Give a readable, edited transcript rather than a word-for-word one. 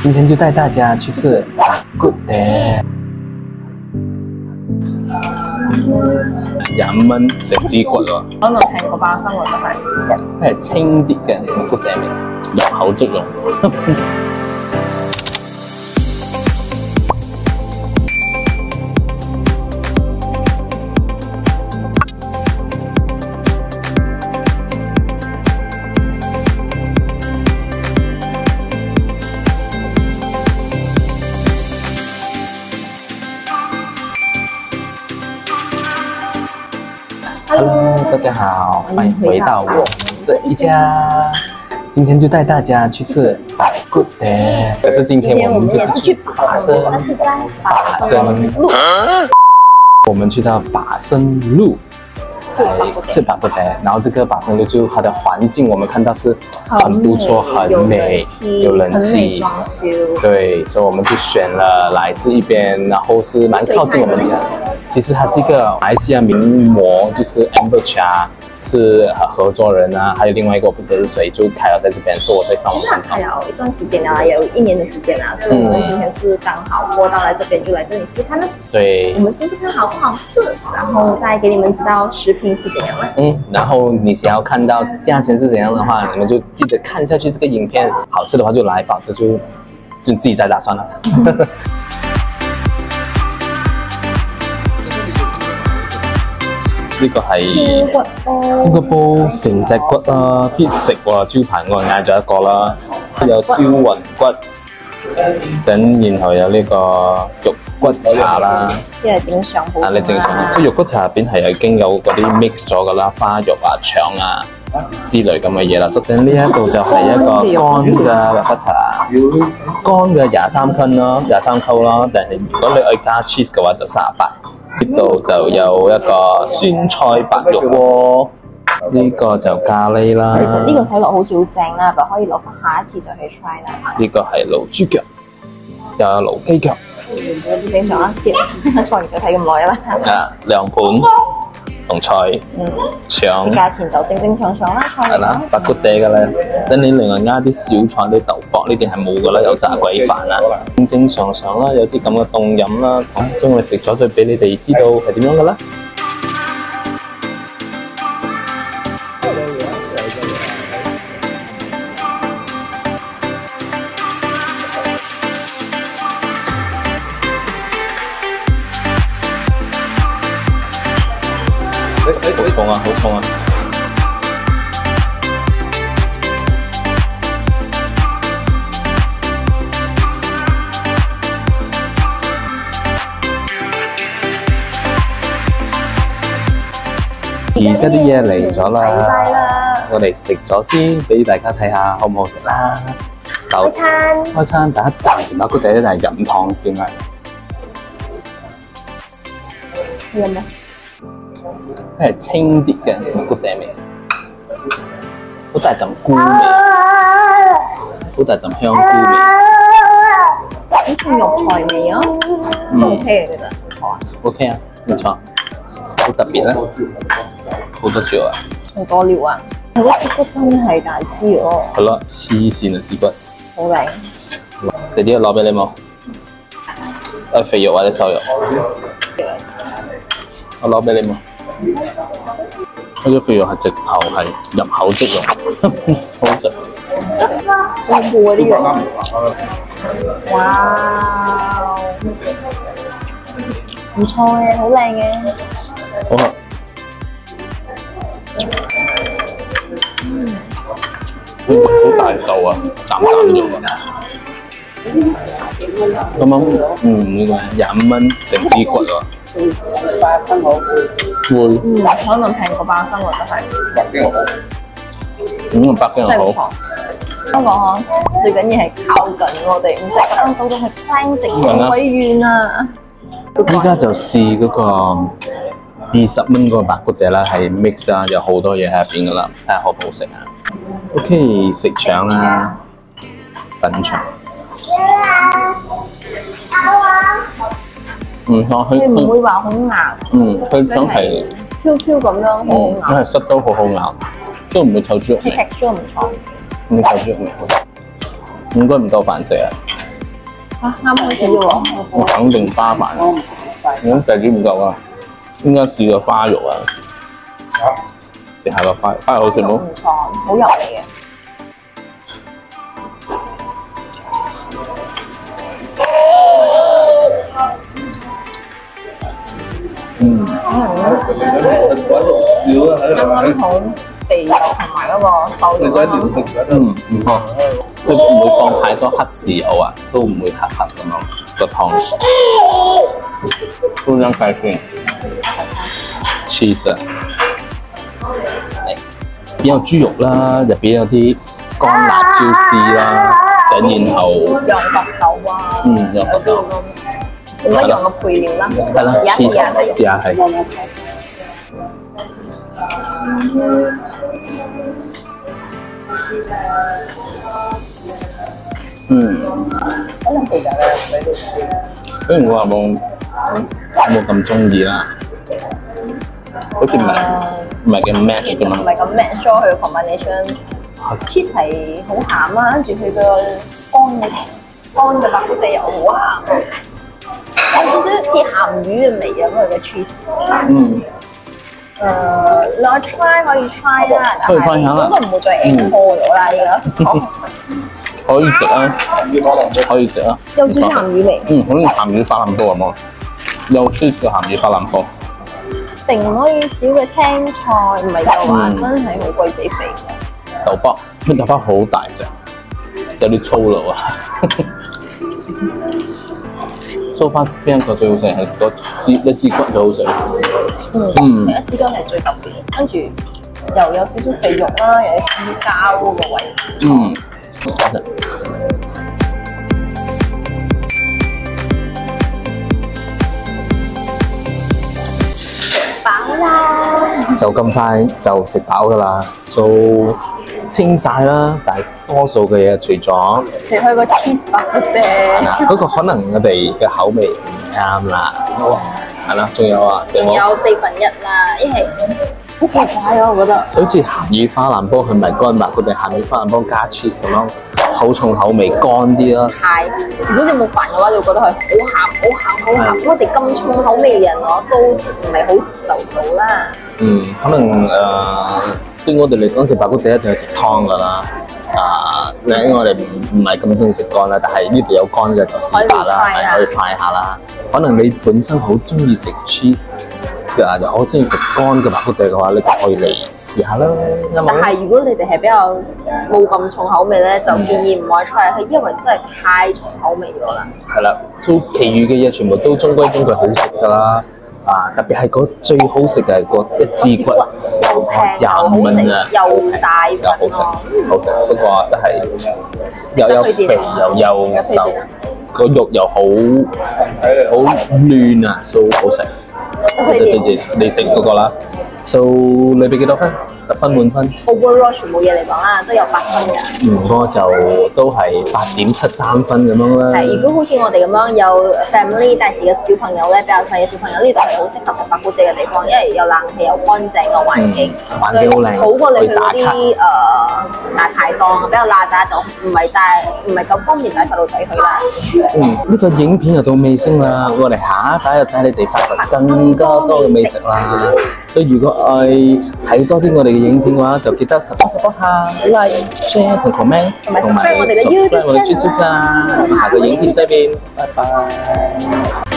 今天就带大家去吃good day。20蚊成支骨喎， 可能平過巴生喎，真係。 係清啲嘅good day味，入口即溶。Hello， 大家好，欢迎回到我们这一家。今天就带大家去吃good day。可是今天我们不是去拔升， 那是在拔升路。我们去到拔升路吃good day，然后这个拔升路就它的环境我们看到是很不错，很美，有冷气， 装修。 对，所以我们就选了来自一边，然后是蛮靠近我们家。其实他是一个马来西亚名模，就是 Amber Chia 是合作人啊，还有另外一个我不知道是谁，就开了在这边，所以我在上网看到。 开了一段时间了，有1年的时间了，所以我们今天是刚好过到来这边，就来这里试看呢。 对， 我们试试看好不好吃，然后再给你们知道食品是怎样的。 然后你想要看到价钱是怎样的话，你们就记得看下去这个影片，好吃的话就来，不好吃就自己再打算了。呢個係呢個煲成隻骨啦，必食喎，招牌我嗌咗一個啦，有燒雲骨，然後有呢個肉骨茶啦， 即係正常普通啦。 你正常，即係肉骨茶入邊係已經有嗰啲 mix 咗噶啦，花肉啊、腸啊之類咁嘅嘢啦。咁呢一度就係一個乾嘅肉骨茶，乾嘅23斤咯，23溝咯，但係如果你愛加 cheese 嘅話就38。呢度就有一個酸菜白肉鍋，呢個就咖喱啦。 其實呢個睇落好似好正啦，但可以留翻下一次再去 try 啦。 呢個係驢豬腳，又有驢雞腳。 正常啦，skip 菜唔使睇咁耐啦。 涼盤同菜，腸。 價錢就正正常常啦，菜係啦，白骨地㗎啦。等你另外加啲小菜、啲豆角呢啲係冇㗎啦，有炸鬼飯啊，正正常常啦，有啲咁嘅凍飲啦。將我哋食咗再俾你哋知道係點樣㗎啦。好重啊！好重啊！而家啲嘢嚟咗啦，我哋食咗先，俾大家睇下好唔好食啦。開餐第一啖食白骨地咧，就係飲湯先啦。 有冇？ 係清啲嘅骨地味，好大陣菇味，好大陣香菇味， 好似肉菜味啊，都 OK 嘅，其實唔錯啊。 OK 啊，唔錯，好特別啦，好多料啊， 好多料啊，佢嗰支骨真係大支哦。 係咯，黐線啊支骨， 好靚。 弟弟攞俾你冇？肥肉或者瘦肉？我攞俾你冇？嗰啲肥肉係直頭係入口即溶，好食。 好酷啊啲肉！哇，唔錯嘅，好靚嘅。 好啊！好大嚿啊，啖肉啊！咁樣呢個25蚊成支骨喎。會， 可能平過巴生喎，真係。 北京又好。 香港最緊要係靠近我哋，唔使咁樣走到去山城好鬼遠啊！ 依家就試嗰個20蚊嗰個白骨地啦，係 mix 啊，有好多嘢喺入邊噶啦，睇下好唔好食啊 ！OK， 食腸啊，粉腸。佢唔會話好硬。 佢腸係 Q 咁樣，好硬。 因為濕都好好咬，都唔會臭豬肉味。 texture 唔錯。 咁臭豬肉味好食，應該唔夠飯食啊！ 啊，啱開始啫喎。 我肯定花飯，咁第幾唔夠啊？應該試個花肉啊！食下個花肉好食冇？ 唔錯，好油膩嘅。 嗯， 啱啱好肥油同埋嗰個瘦肉啊嘛。 嗯，唔錯，佢唔會放太多黑豉油啊，都唔會黑黑咁樣個湯。都張開先 ，cheese 啊，邊有豬肉啦，入邊有啲乾辣椒絲啦，然後羊角豆啊， 羊角豆， 冇乜用嘅配料啦， 係啦 ，cheese 試下係。 可能其實雖然我話冇咁中意啦，好似唔係咁 match 咁樣。 唔係咁 match 咗佢嘅 combination。cheese 係好鹹啦，跟住佢個乾嘅白福地又好鹹，有少少似鹹魚嘅味啊！佢嘅 cheese。攞 try 可以 try 啦，但係應該唔會再 encore 咗啦，呢個。 可以食啊，可以食啊。 有少少鹹魚味。 好似鹹魚花腩煲咁咯，有少少鹹魚花腩煲。 定可以少嘅青菜，唔係嘅話真係好鬼死肥。 豆卜，啲豆卜好大隻，有啲粗魯啊。蘇花邊一個最好食係一支骨最好食。 食一支骨係最特別，跟住又有少少肥肉啦，又有絲膠嗰個位。飽啦！ 就咁快就食飽㗎啦，數清晒啦。但係多數嘅嘢除佢個 cheese 白嘅啫。 嗱，嗰個可能我哋嘅口味唔啱啦。係啦，仲有啊， 仲有1/4啦，因為好奇怪啊，我覺得。 好似鹹魚花腩煲，佢唔係乾白，佢哋鹹魚花腩煲加 cheese 咁樣，好重口味，乾啲咯。 係，如果你冇飯嘅話，你會覺得佢好鹹。我哋咁重口味嘅人，我都唔係好接受到啦。 可能對我哋嚟講食白骨地一定係食湯㗎啦。因為我哋唔係咁中意食乾啦，但係呢度有乾嘅就試下啦，可以 try 下啦。可能你本身好中意食 cheese， 又好中意食乾嘅白骨地嘅話，你就可以嚟試下啦。 但係如果你哋係比較冇咁重口味咧，就建議唔可以 try，係因為真係太重口味咗啦。 係啦，所以其餘嘅嘢全部都中規中矩好食㗎啦。特別係嗰最好食嘅係嗰一支骨， 又平 20蚊啊， 又大份， 又好食，好食。不過真係又肥又瘦，個肉又好嫩啊，所以好食。對你食嗰個啦。So 你俾幾多分？10分滿分。 Overall 全部嘢嚟講啦，都有8分嘅。 我就都係8.73分咁樣啦。 係，如果好似我哋咁樣有 family 帶自己嘅小朋友咧，比較細嘅小朋友，呢度係好適合食白骨地嘅地方，因為有冷氣，有乾淨嘅環境， 環境好靚， 好過你去嗰啲大排檔比較邋遢，就唔係咁方便帶細路仔去啦。 呢個影片又到尾聲啦，我哋下一集就帶你哋發掘更加多嘅美食啦。所以如果睇多啲我哋嘅影片嘅話，就記得support下 like、share 同 comment， 同埋 subscribe 我哋嘅 YouTube 啦。下個影片再見，拜拜。